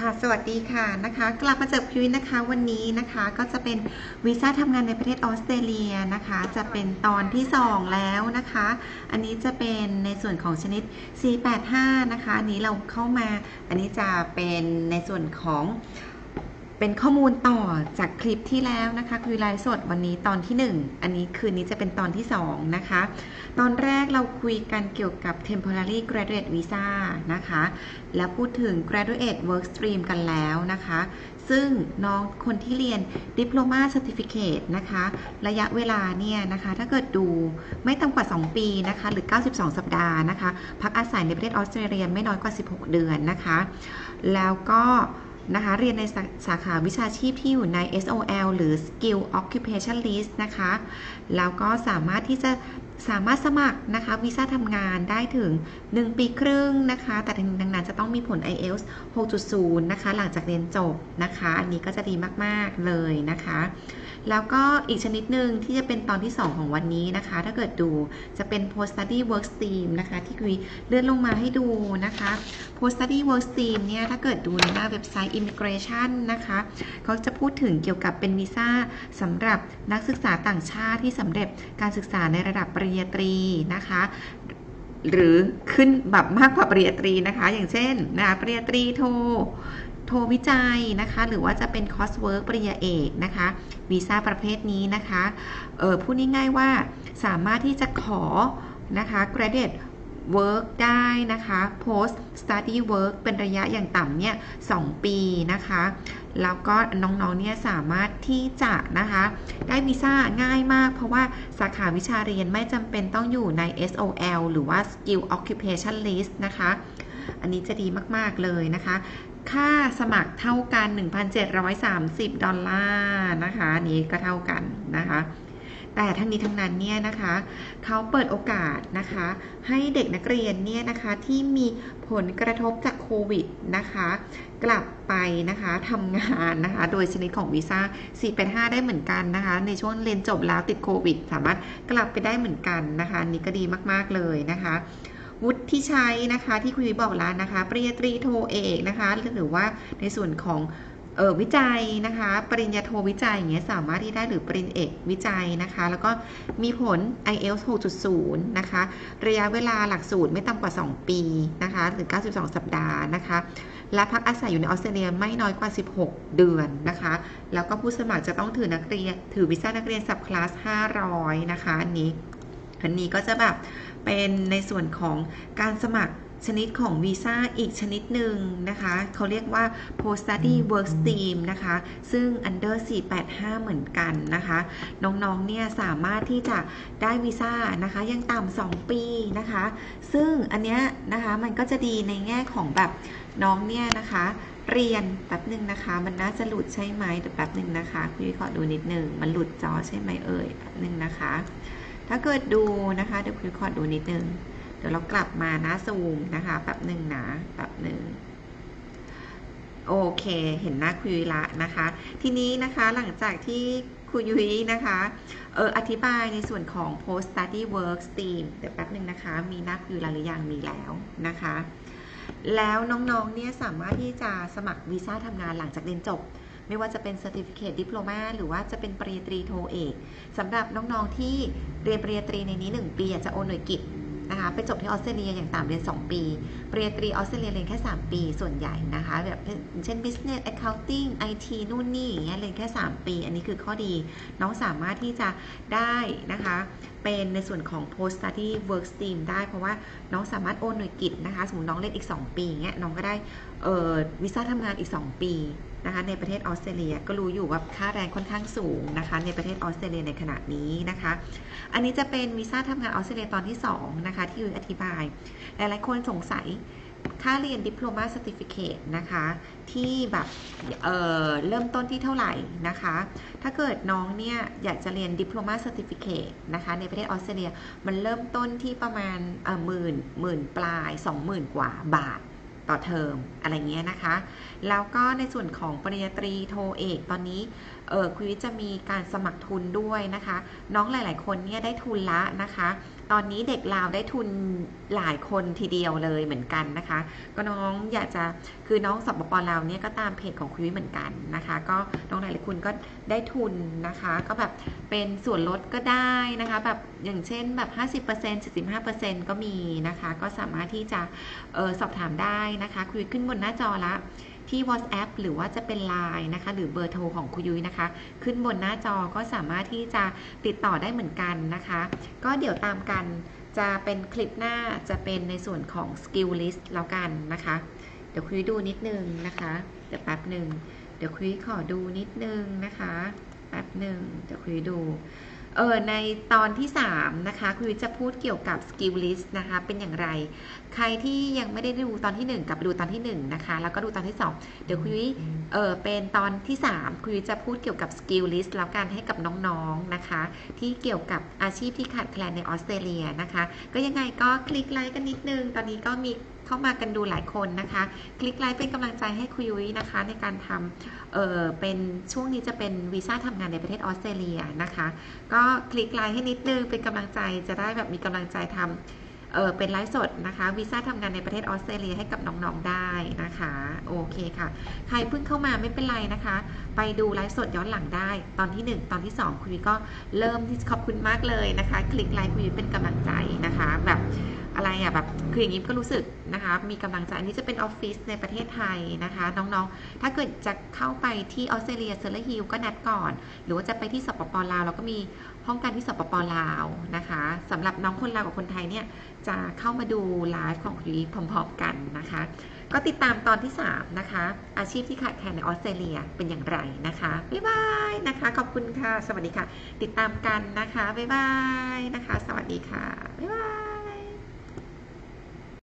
ค่ะสวัสดีค่ะนะคะกลับมาเจอพิวนะคะวันนี้นะคะก็จะเป็นวีซ่าทำงานในประเทศออสเตรเลียนะคะจะเป็นตอนที่2แล้วนะคะอันนี้จะเป็นในส่วนของชนิด 485 นะคะอันนี้เราเข้ามาอันนี้จะเป็นในส่วนของเป็นข้อมูลต่อจากคลิปที่แล้วนะคะคุยไลฟ์สดวันนี้ตอนที่1อันนี้คืนนี้จะเป็นตอนที่2นะคะตอนแรกเราคุยกันเกี่ยวกับ temporary graduate visa นะคะแล้วพูดถึง graduate work stream กันแล้วนะคะซึ่งน้องคนที่เรียน diploma certificate นะคะระยะเวลาเนี่ยนะคะถ้าเกิดดูไม่ต่ำกว่า2ปีนะคะหรือ92สัปดาห์นะคะพักอาศัยในประเทศออสเตรเลียไม่น้อยกว่า16เดือนนะคะแล้วก็นะคะเรียนในสาขาวิชาชีพที่อยู่ใน SOL หรือ Skill Occupation List นะคะแล้วก็สามารถสมัครนะคะวีซ่าทำงานได้ถึง1ปีครึ่งนะคะแต่ดังนั้นจะต้องมีผล IELTS 6.0 นะคะหลังจากเรียนจบนะคะอันนี้ก็จะดีมากๆเลยนะคะแล้วก็อีกชนิดหนึ่งที่จะเป็นตอนที่2ของวันนี้นะคะถ้าเกิดดูจะเป็น Post Study Work Stream นะคะที่คุยเลื่อนลงมาให้ดูนะคะ Post Study Work Stream เนี่ยถ้าเกิดดูในหน้าเว็บไซต์ Immigration นะคะเขาจะพูดถึงเกี่ยวกับเป็นวีซ่าสำหรับนักศึกษาต่างชาติที่สำเร็จการศึกษาในระดับปริญญาตรีนะคะหรือขึ้นแบบมากกว่าปริญญาตรีนะคะอย่างเช่นนะคะปริญญาตรีโทวิจัยนะคะหรือว่าจะเป็นคอร์สเวิร์กปริญญาเอกนะคะวีซ่าประเภทนี้นะคะพูดง่ายๆว่าสามารถที่จะขอนะคะ graduate work ได้นะคะ post study work เป็นระยะอย่างต่ำเนี่ย2ปีนะคะแล้วก็น้องๆเนี่ยสามารถที่จะนะคะได้วีซ่าง่ายมากเพราะว่าสาขาวิชาเรียนไม่จำเป็นต้องอยู่ใน SOL หรือว่า Skill Occupation List นะคะอันนี้จะดีมากๆเลยนะคะค่าสมัครเท่ากัน $1,730 นะคะนี้ก็เท่ากันนะคะแต่ทั้งนี้ทั้งนั้นเนี่ยนะคะเขาเปิดโอกาสนะคะให้เด็กนักเรียนเนี่ยนะคะที่มีผลกระทบจากโควิดนะคะกลับไปนะคะทำงานนะคะโดยชนิดของวีซ่า 485 ได้เหมือนกันนะคะในช่วงเรียนจบแล้วติดโควิดสามารถกลับไปได้เหมือนกันนะคะนี่ก็ดีมากๆเลยนะคะวุฒิที่ใช้นะคะที่คุณวิบอกแล้วนะคะปริญญาตรีโทเอกนะคะหรือว่าในส่วนของวิจัยนะคะปริญญาโทวิจัยอย่างเงี้ยสามารถที่ได้หรือปริญญาเอกวิจัยนะคะแล้วก็มีผล IELTS 6.0 นะคะระยะเวลาหลักสูตรไม่ต่ำกว่า2ปีนะคะหรือ92สัปดาห์นะคะและพักอาศัยอยู่ในออสเตรเลียไม่น้อยกว่า16เดือนนะคะแล้วก็ผู้สมัครจะต้องถือวีซ่านักเรียน Subclass 500นะคะอันนี้ก็จะแบบเป็นในส่วนของการสมัครชนิดของวีซ่าอีกชนิดหนึ่งนะคะเขาเรียกว่า Post Study Work Stream นะคะซึ่ง Under 485 เหมือนกันนะคะน้องๆเนี่ยสามารถที่จะได้วีซ่านะคะยังต่ำ2ปีนะคะซึ่งอันเนี้ยนะคะมันก็จะดีในแง่ของแบบน้องเนี่ยนะคะเรียนแป๊บหนึ่งนะคะมันน่าจะหลุดใช่ไหมแต่แป๊บหนึ่งนะคะพี่ขอดูนิดหนึ่งมันหลุดจอใช่ไหมแป๊บหนึ่งนะคะถ้าเกิดดูนะคะเดี๋ยวพี่ขอดูนิดหนึ่งเดี๋ยวเรากลับมาหน้าซูมนะคะแป๊บหนึ่งนะแป๊บหนึ่งโอเคเห็นหน้าคุยละนะคะทีนี้นะคะหลังจากที่คุยยุ้ยนะคะอธิบายในส่วนของ post study work stream เดี๋ยวแป๊บหนึ่งนะคะมีหน้าคุยละหรือยังมีแล้วนะคะแล้วน้องๆเนี่ยสามารถที่จะสมัครวีซ่าทำงานหลังจากเรียนจบไม่ว่าจะเป็น Certificate Diploma หรือว่าจะเป็นปริญญาตรีโทเอกสำหรับน้องๆที่เรียนปริญญาตรีในนี้1ปีจะโอนหน่วยกิตนะคะไปจบที่ออสเตรเลียอย่างต่ำเรียน2ปีปริญญาตรีออสเตรเลียเรียนแค่3ปีส่วนใหญ่นะคะแบบเช่น Business Accounting IT นู่นนี่อย่างเงี้ยเรียนแค่3ปีอันนี้คือข้อดีน้องสามารถที่จะได้นะคะเป็นในส่วนของ Post Study Work Stream ได้เพราะว่าน้องสามารถโอนหน่วยกิตนะคะสมมติน้องเรียนอีก2ปีเงี้ยน้องก็ได้วีซ่าทำงานอีก2ปีนะคะในประเทศออสเตรเลียก็รู้อยู่ว่าค่าแรงค่อนข้างสูงนะคะในประเทศออสเตรเลียในขณะนี้นะคะอันนี้จะเป็นวีซ่าทำงานออสเตรเลียตอนที่2นะคะที่อธิบายหลายๆคนสงสัยค่าเรียน Diploma Certificate นะคะที่แบบเริ่มต้นที่เท่าไหร่นะคะถ้าเกิดน้องเนี่ยอยากจะเรียน Diploma Certificate นะคะในประเทศออสเตรเลียมันเริ่มต้นที่ประมาณหมื่นปลาย 20,000 กว่าบาทต่อเทอมอะไรเงี้ยนะคะแล้วก็ในส่วนของปริญญาตรีโทเอกตอนนี้คุณวิจะมีการสมัครทุนด้วยนะคะน้องหลายๆคนเนี่ยได้ทุนละนะคะตอนนี้เด็กลาวได้ทุนหลายคนทีเดียวเลยเหมือนกันนะคะก็น้องอยากจะคือน้องสปป.ลาวเนี่ยก็ตามเพจของคุณวิเหมือนกันนะคะก็น้องหลายๆคนก็ได้ทุนนะคะก็แบบเป็นส่วนลดก็ได้นะคะแบบอย่างเช่นแบบ 50% 75% ก็มีนะคะก็สามารถที่จะสอบถามได้นะคะคุยขึ้นบนหน้าจอละที่ WhatsApp หรือว่าจะเป็น LINE นะคะหรือเบอร์โทรของคุณยุ้ยนะคะขึ้นบนหน้าจอก็สามารถที่จะติดต่อได้เหมือนกันนะคะก็เดี๋ยวตามกันจะเป็นคลิปหน้าจะเป็นในส่วนของ Skill List แล้วกันนะคะเดี๋ยวคุยดูนิดนึงนะคะเดี๋ยวแป๊บหนึ่งเดี๋ยวคุยขอดูนิดนึงนะคะแป๊บหนึ่งเดี๋ยวคุยดูในตอนที่3นะคะคุณวิจะพูดเกี่ยวกับ skill list นะคะเป็นอย่างไรใครที่ยังไม่ได้ดูตอนที่1กลับไปดูตอนที่1นะคะแล้วก็ดูตอนที่2เดี๋ยวคุณวิเป็นตอนที่3คุณวิจะพูดเกี่ยวกับ skill list แล้วกันให้กับน้องๆนะคะที่เกี่ยวกับอาชีพที่ขาดแคลนในออสเตรเลียนะคะก็ยังไงก็คลิกไลค์กันนิดนึงตอนนี้ก็มีเข้ามากันดูหลายคนนะคะคลิกไลค์เป็นกำลังใจให้คุยยุ้ยนะคะในการทำเป็นช่วงนี้จะเป็นวีซ่าทำงานในประเทศออสเตรเลียนะคะก็คลิกไลค์ให้นิดนึงเป็นกำลังใจจะได้แบบมีกำลังใจทำเป็นไลฟ์สดนะคะวีซ่าทำงานในประเทศออสเตรเลียให้กับน้องๆได้นะคะโอเคค่ะใครเพิ่งเข้ามาไม่เป็นไรนะคะไปดูไลฟ์สดย้อนหลังได้ตอนที่1ตอนที่2คุยก็เริ่มที่ขอบคุณมากเลยนะคะคลิกไลค์คุยเป็นกำลังใจนะคะแบบอะไรอ่ะแบบคืออย่างนี้ก็รู้สึกนะคะมีกำลังใจอันนี้จะเป็นออฟฟิศในประเทศไทยนะคะน้องๆถ้าเกิดจะเข้าไปที่ออสเตรเลียเซอร์ฮิลก็นัดก่อนหรือว่าจะไปที่สปป.ลาวเราก็มีห้องการที่สปป.ลาวนะคะสำหรับน้องคนลาวกับคนไทยเนี่ยจะเข้ามาดูไลฟ์ของคุยพร้อมๆกันนะคะก็ติดตามตอนที่3นะคะอาชีพที่ขาดแคลนในออสเตรเลียเป็นอย่างไรนะคะบ๊ายบายนะคะขอบคุณค่ะสวัสดีค่ะติดตามกันนะคะบ๊ายบายนะคะสวัสดีค่ะบ๊ายบาย